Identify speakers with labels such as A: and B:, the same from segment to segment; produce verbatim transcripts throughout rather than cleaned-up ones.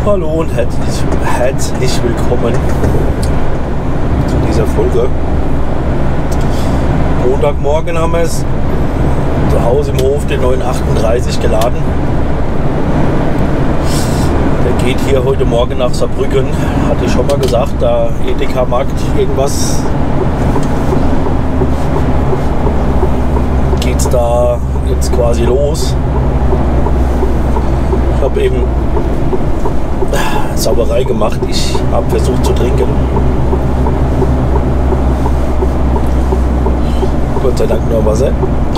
A: Hallo und herzlich, herzlich willkommen zu dieser Folge. Montagmorgen haben wir es zu Hause im Hof den neun achtunddreißig geladen. Der geht hier heute Morgen nach Saarbrücken. Hatte ich schon mal gesagt, da Edeka-Markt irgendwas geht es da jetzt quasi los. Ich habe eben Sauberei gemacht. Ich habe versucht zu trinken. Gott sei Dank nur Wasser.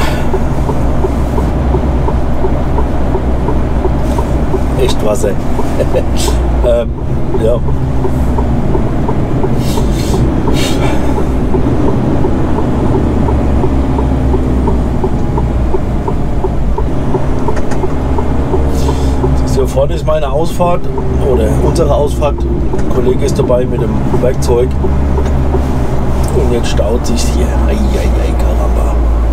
A: Echt Wasser. ähm, ja. Hier vorne ist meine Ausfahrt oder unsere Ausfahrt. Ein Kollege ist dabei mit dem Werkzeug und jetzt staut sich hier. Ei, ei, ei, Karamba.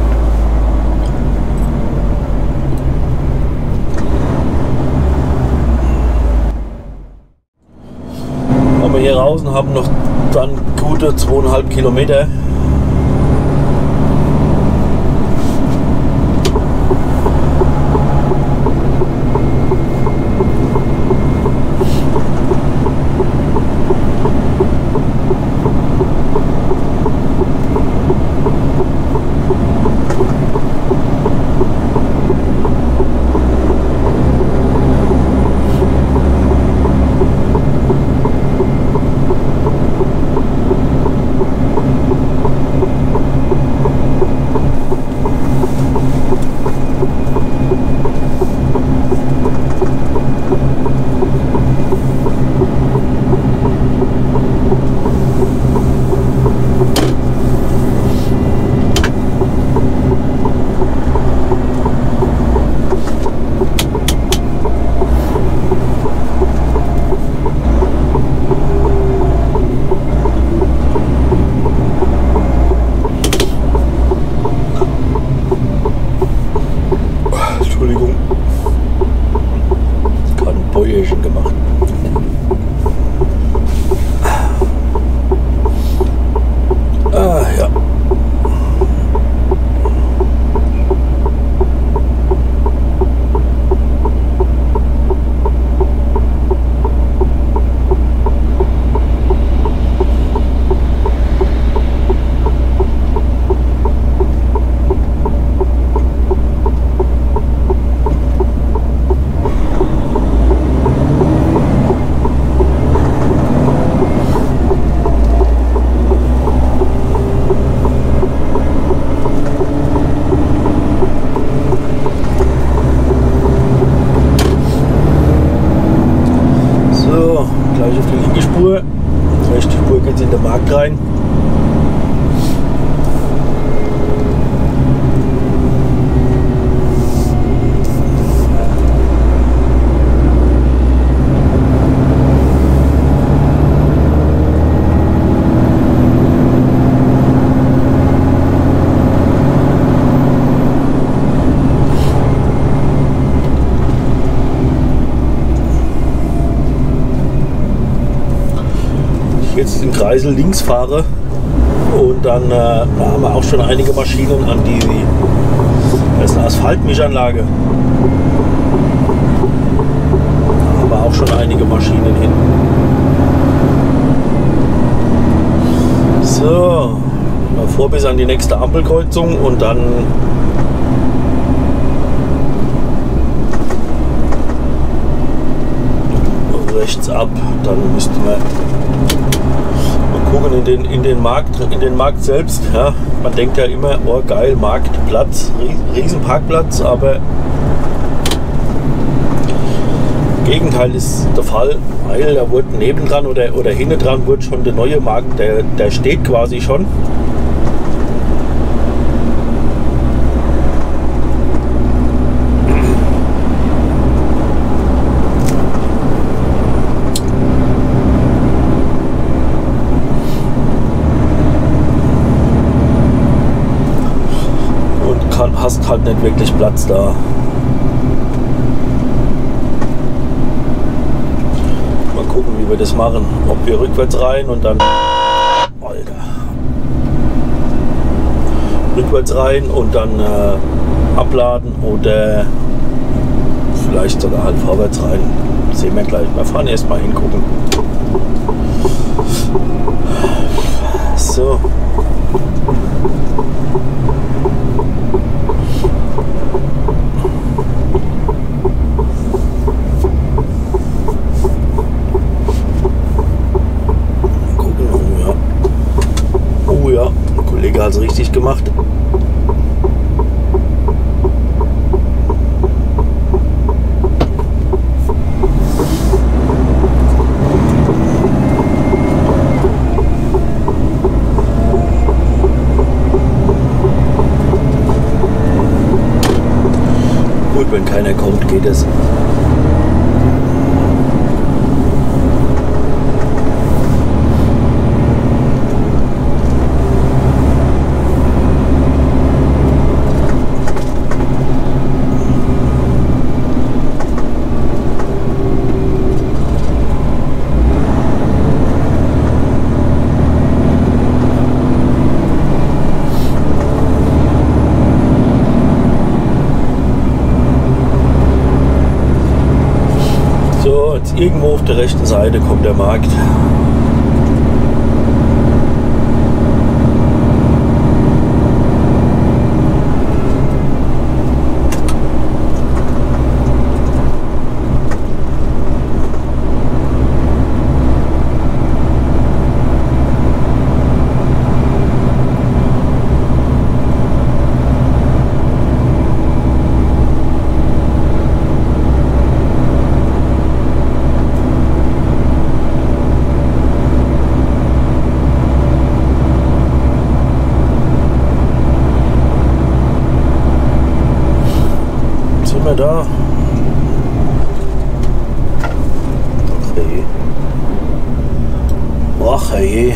A: Aber hier draußen haben noch dann gute zweieinhalb Kilometer. Gemacht. Ah, ja. Gleich auf die linke Spur, rechte Spur geht in den Markt rein. Jetzt den Kreisel links fahre und dann äh, da haben wir auch schon einige Maschinen an die, das ist eine Asphaltmischanlage, da haben wir auch schon einige Maschinen hin. So, mal vor bis an die nächste Ampelkreuzung und dann rechts ab, dann müssten wir gucken in den, in den Markt, in den Markt selbst. Ja, man denkt ja immer, oh geil, Marktplatz, riesen Parkplatz, aber Gegenteil ist der Fall, weil da wurde nebendran oder, oder hinten dran wurde schon der neue Markt, der, der steht quasi schon. Hast halt nicht wirklich Platz da. wir das machen. Ob wir rückwärts rein und dann... Alter. Rückwärts rein und dann äh, abladen oder vielleicht sogar halt vorwärts rein. Sehen wir gleich. Wir fahren erstmal hingucken. So. Gucken, oh ja. Oh ja, der Kollege hat es richtig gemacht. Wenn keiner kommt, geht es. Irgendwo auf der rechten Seite kommt der Markt. Da. Ach hey.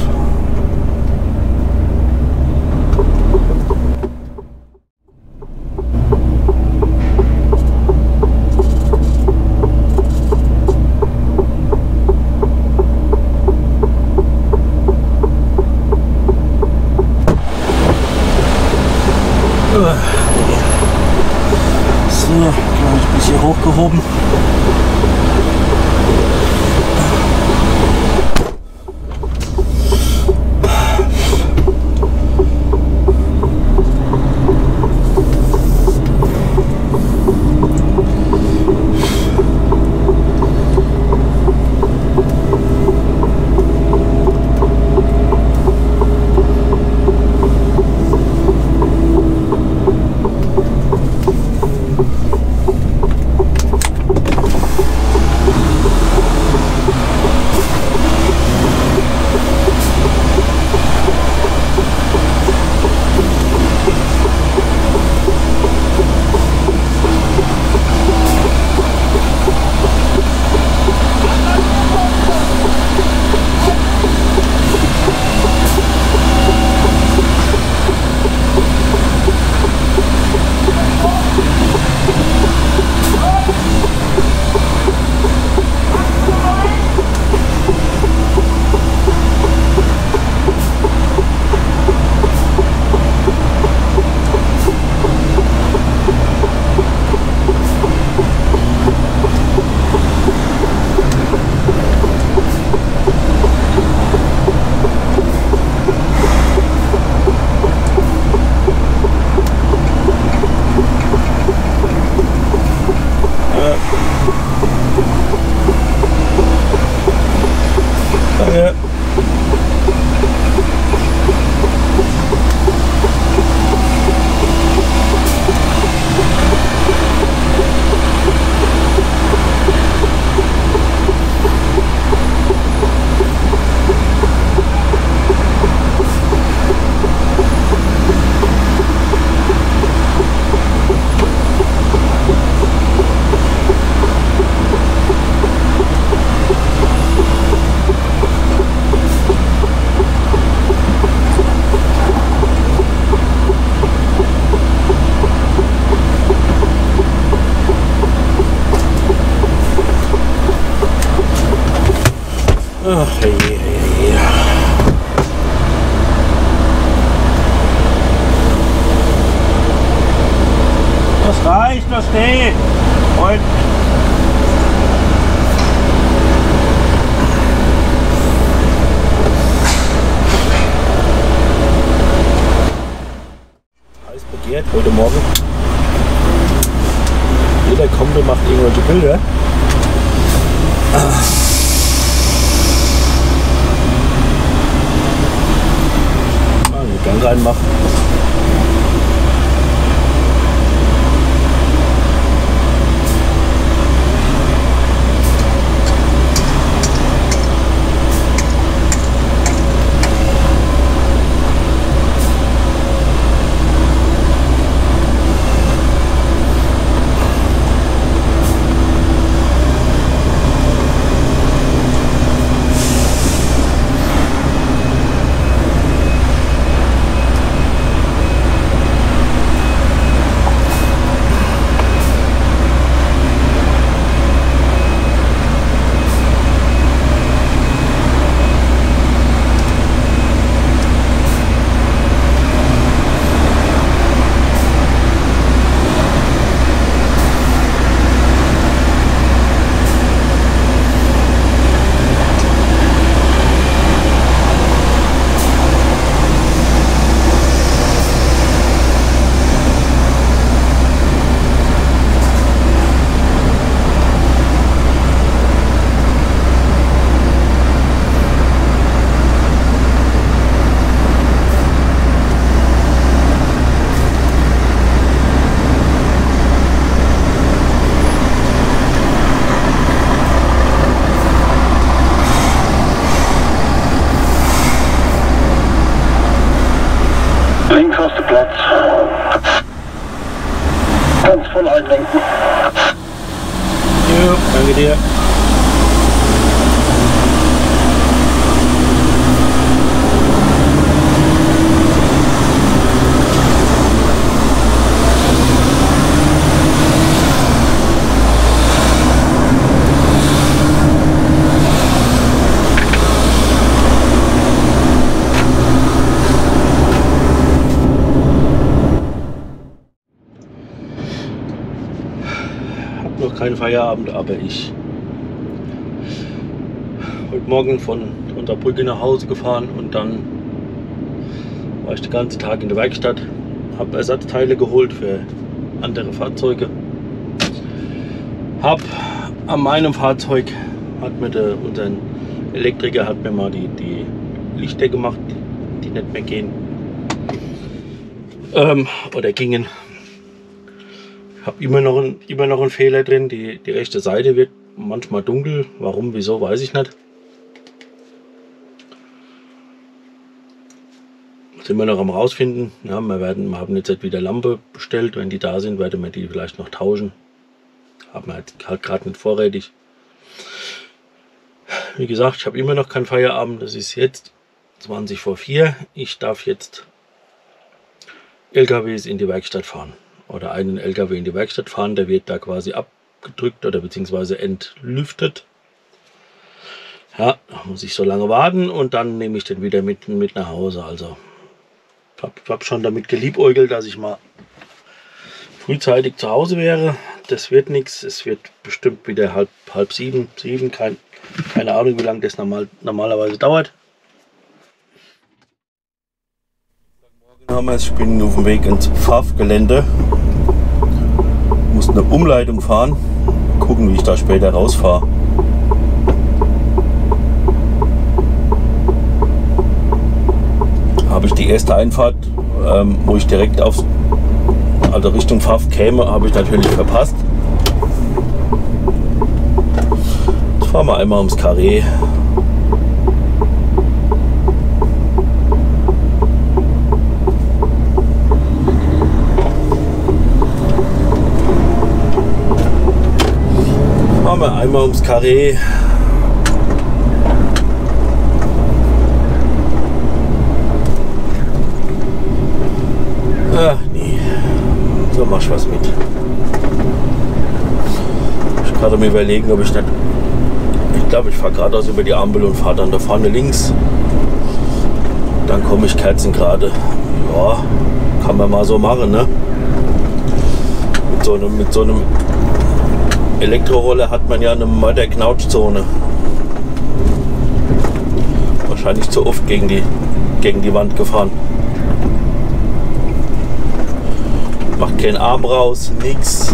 A: So, gleich ein bisschen hochgehoben. Ach, hey, hey, hey. Das reicht, das steht. Und heiß begehrt heute Morgen. Jeder kommt und macht irgendwelche Bilder. Mal einen Gang reinmachen.
B: Links hast du Platz. Ganz voll einlenken.
A: Jo, danke dir. Noch kein Feierabend, aber ich heute Morgen von Unterbrücke nach Hause gefahren und dann war ich den ganzen Tag in der Werkstatt, habe Ersatzteile geholt für andere Fahrzeuge, habe an meinem Fahrzeug hat mir der, unser Elektriker hat mir mal die, die Lichter gemacht, die nicht mehr gehen ähm, oder gingen. Ich habe immer noch, ein, immer noch einen Fehler drin, die, die rechte Seite wird manchmal dunkel, warum, wieso, weiß ich nicht. Sind wir noch am rausfinden. Ja, wir, werden, wir haben jetzt wieder Lampe bestellt, wenn die da sind, werden wir die vielleicht noch tauschen. Haben wir halt gerade nicht vorrätig. Wie gesagt, ich habe immer noch keinen Feierabend, das ist jetzt zwanzig vor vier. Ich darf jetzt L K Ws in die Werkstatt fahren. Oder einen L K W in die Werkstatt fahren, der wird da quasi abgedrückt oder beziehungsweise entlüftet. Ja, da muss ich so lange warten und dann nehme ich den wieder mit, mit nach Hause. Also ich habe hab schon damit geliebäugelt, dass ich mal frühzeitig zu Hause wäre. Das wird nichts, es wird bestimmt wieder halb, halb sieben, sieben, kein, keine Ahnung wie lange das normal, normalerweise dauert. Ich bin auf dem Weg ins Pfaff-Gelände, muss eine Umleitung fahren, gucken wie ich da später rausfahre. Habe ich die erste Einfahrt, ähm, wo ich direkt aufs, also Richtung Pfaff käme, habe ich natürlich verpasst. Jetzt fahren wir einmal ums Karree. Fahren wir einmal ums Karree. Ach nee, so mach ich was mit. Ich gerade mir überlegen, ob ich nicht Ich glaube, ich fahre geradeaus über die Ampel und fahre dann da vorne links. Dann komme ich kerzengerade. Ja, kann man mal so machen, ne? Mit so einem, mit so einem Elektroroller hat man ja eine Mörder-Knautschzone. Wahrscheinlich zu oft gegen die, gegen die Wand gefahren. Macht keinen Arm raus, nix.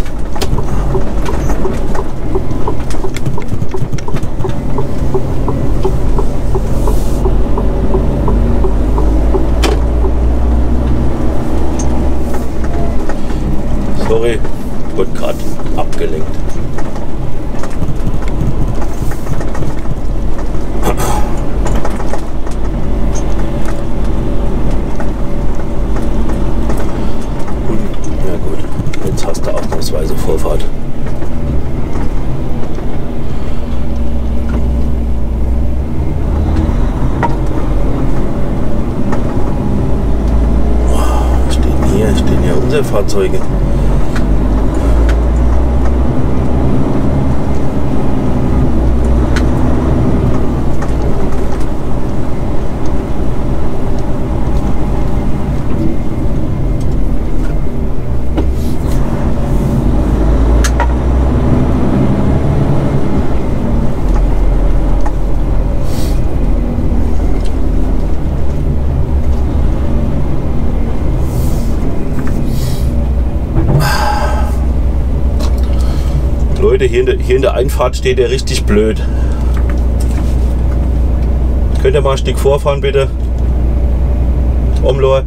A: Sorry, wurde gerade abgelenkt. Ja gut, jetzt hast du ausnahmsweise Vorfahrt. Stehen hier, stehen hier unsere Fahrzeuge. Leute, hier in, der, hier in der Einfahrt steht der richtig blöd. Könnt ihr mal ein Stück vorfahren, bitte? Omlor.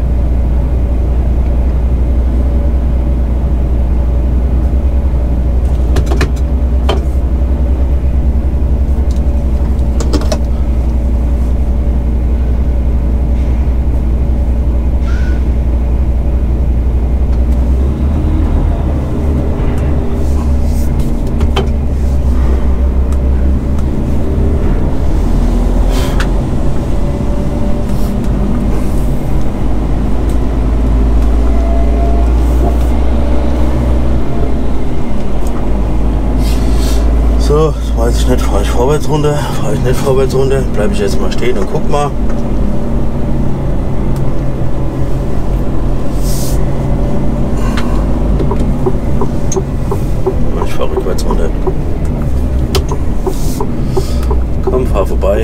A: So, weiß ich nicht, fahre ich vorwärts runter, fahre ich nicht vorwärts runter, bleibe ich jetzt mal stehen und guck mal. Ich fahre rückwärts runter. Komm, fahr vorbei.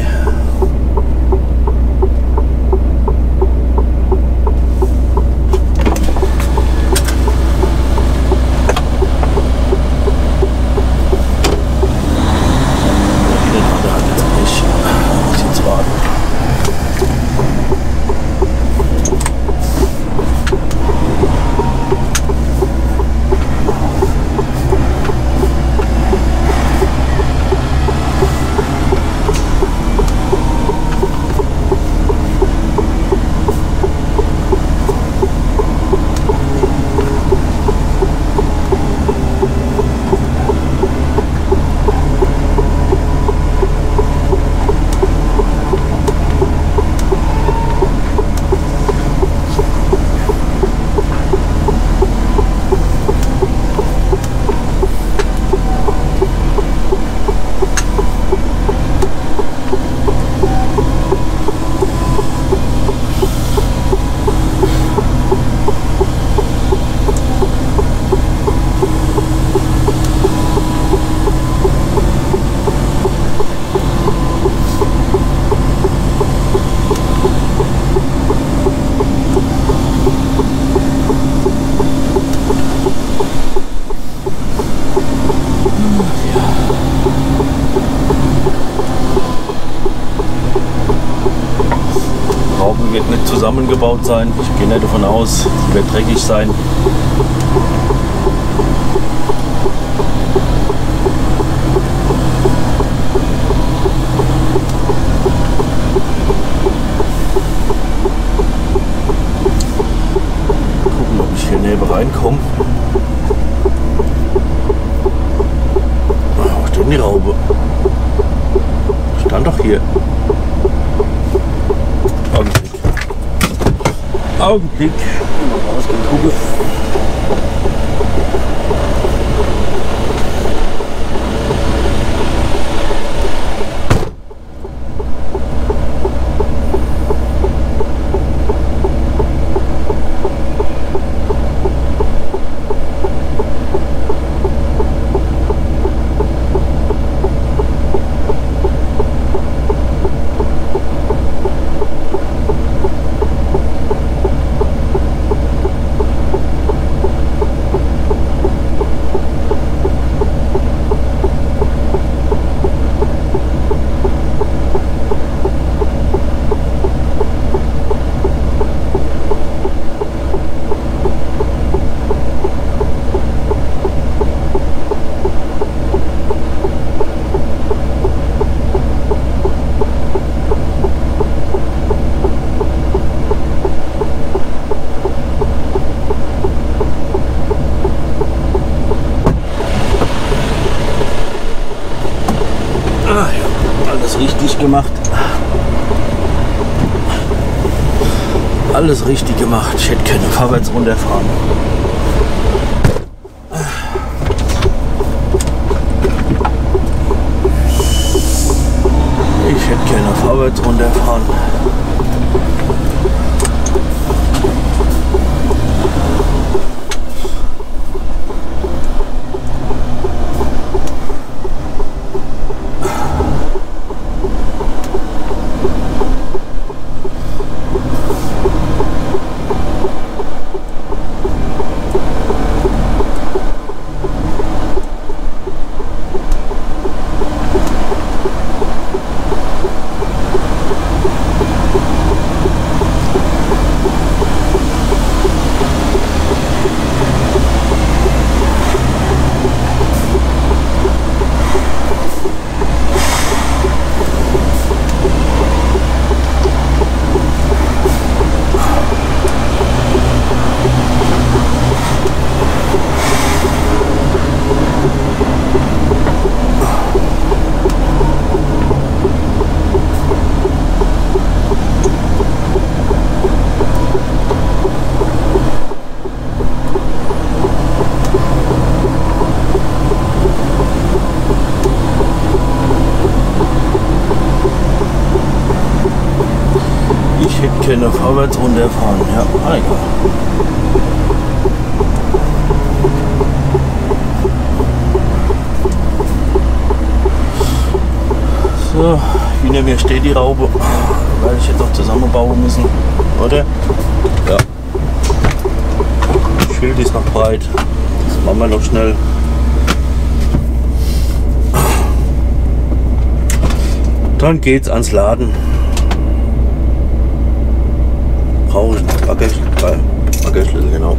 A: Wird nicht zusammengebaut sein. Ich gehe nicht davon aus, es wird dreckig sein. Gucken, ob ich hier näher reinkomme. Wo steht denn die Raube? Stand doch hier. Augenblick. Mal rausgehen, gucke. alles richtig gemacht. Alles richtig gemacht. Ich hätte keine vorwärts runterfahren. Ich hätte keine vorwärts runterfahren. Ich hätte keine vorwärts runterfahren. Ja, ah, egal. So, hinter mir steht die Raube. Weil ich jetzt auch zusammenbauen müssen, oder? Ja. Das Schild ist noch breit. Das machen wir noch schnell. Dann geht's ans Laden. Brauche ich noch Baggerschlüssel, Baggerschlüssel, genau.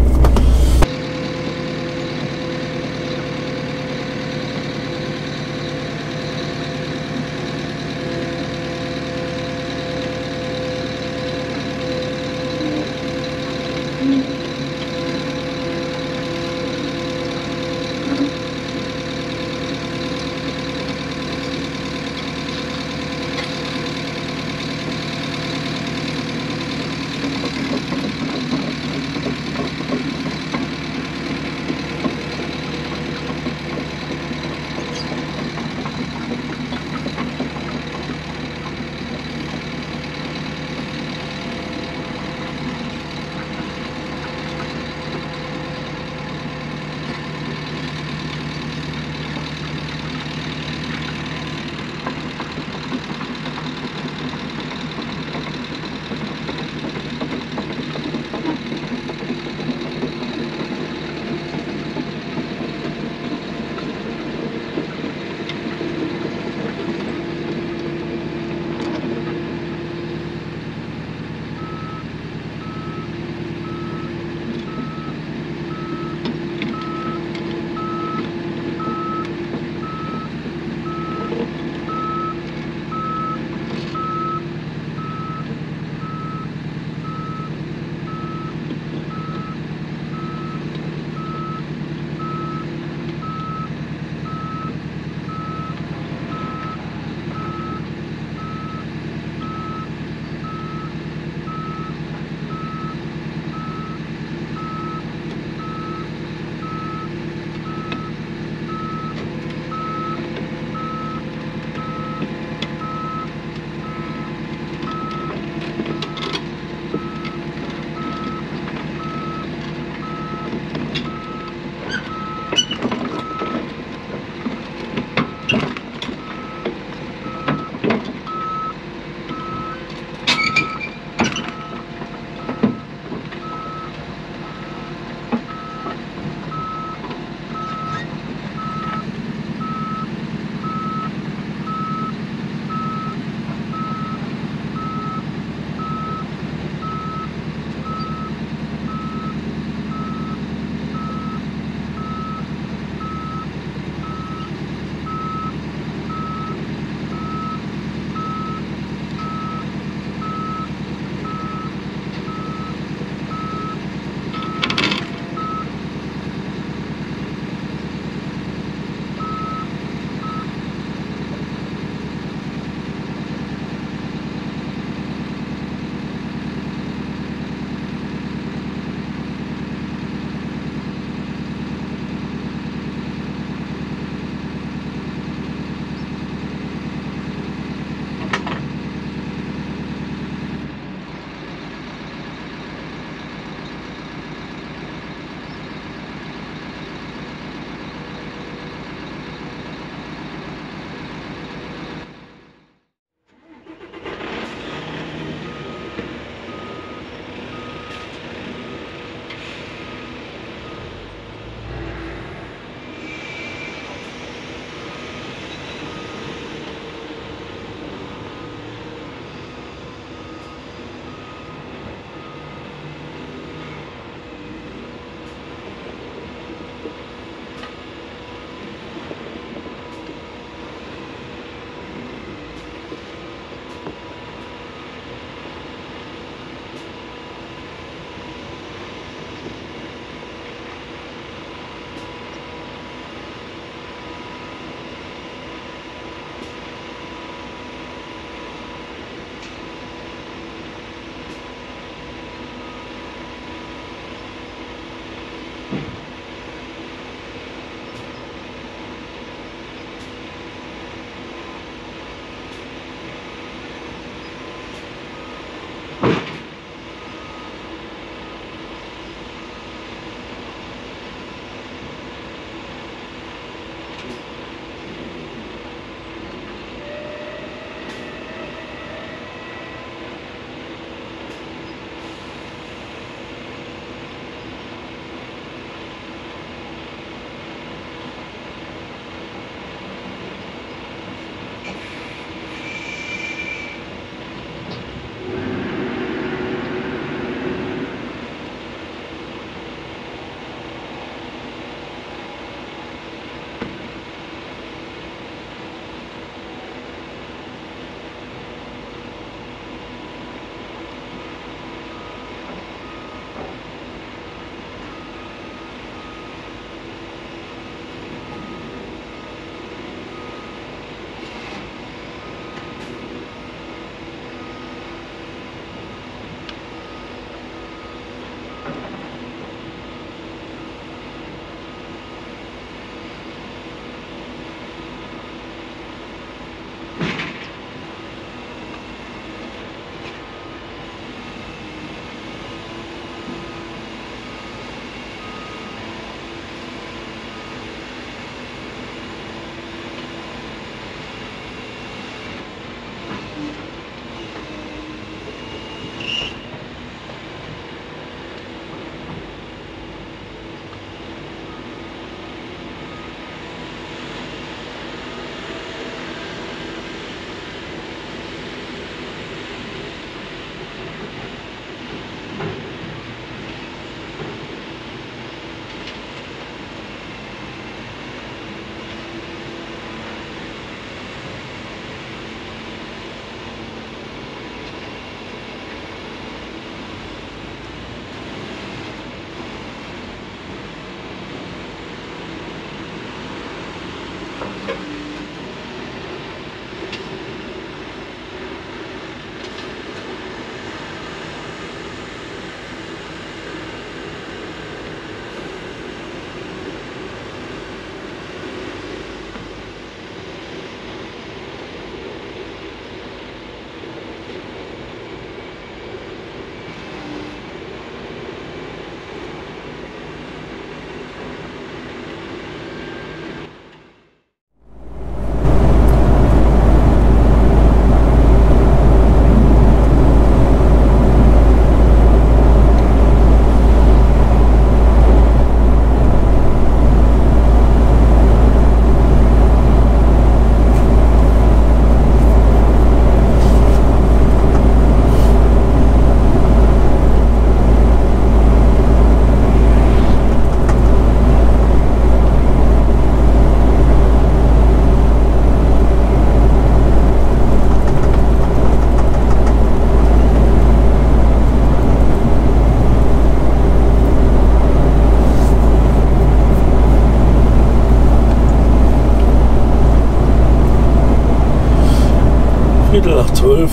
A: Viertel nach zwölf.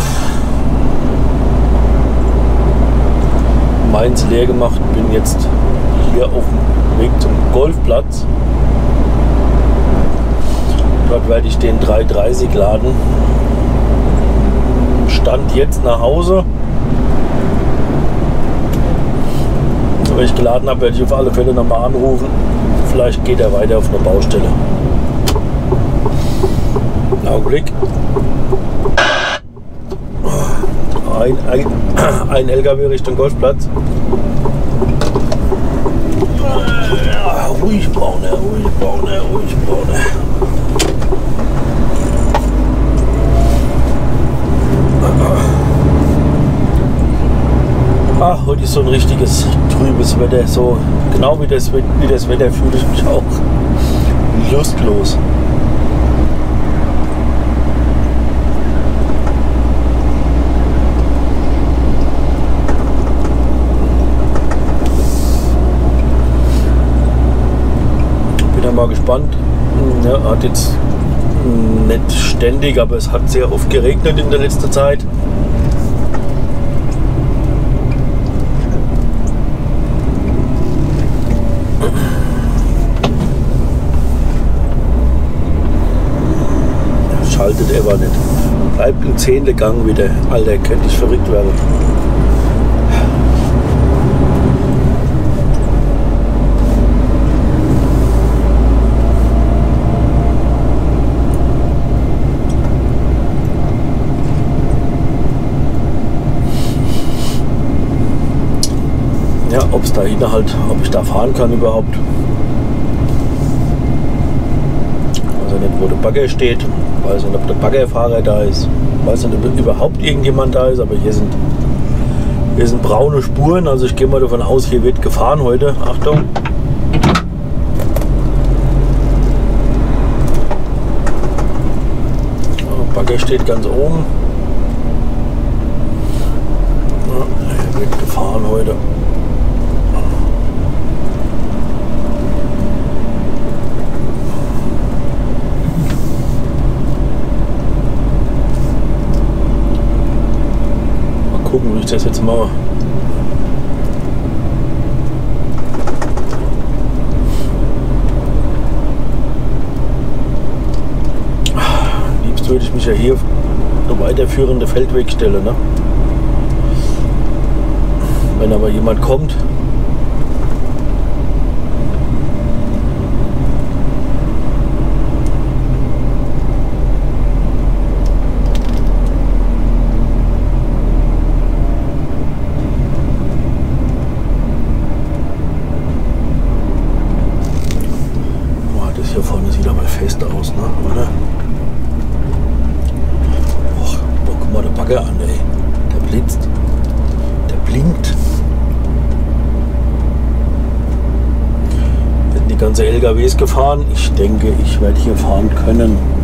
A: Mainz leer gemacht, bin jetzt hier auf dem Weg zum Golfplatz. Dort werde ich den drei dreißig laden. Stand jetzt nach Hause. Wenn ich geladen habe, werde ich auf alle Fälle nochmal anrufen. Vielleicht geht er weiter auf eine Baustelle. Augenblick. Ein, ein, ein L K W Richtung Golfplatz. Ja, ruhig Braune, ruhig Braune, ruhig Braune. Ach, heute ist so ein richtiges trübes Wetter. So genau wie das, wie das Wetter fühle ich mich auch lustlos. Mal gespannt. Ja, hat jetzt nicht ständig, aber es hat sehr oft geregnet in der letzten Zeit. Schaltet aber nicht. Bleibt im zehnten Gang wieder. Alter, könnte ich verrückt werden. Ja, ob es da hinten halt, ob ich da fahren kann überhaupt. Weiß nicht, wo der Bagger steht. Weiß nicht, ob der Baggerfahrer da ist. Weiß nicht, ob überhaupt irgendjemand da ist, aber hier sind, hier sind braune Spuren. Also ich gehe mal davon aus, hier wird gefahren heute. Achtung. Der Bagger steht ganz oben. Ja, hier wird gefahren heute. Gucken, wie ich das jetzt mache. Liebst würde ich mich ja hier auf eine weiterführende Feldweg stellen, ne? Wenn aber jemand kommt, hier vorne sieht aber fest aus, ne? Oder? Och, oh, guck mal der Bagger an, ey. Der blitzt. Der blinkt. Werden die ganze L K Ws gefahren? Ich denke, ich werde hier fahren können.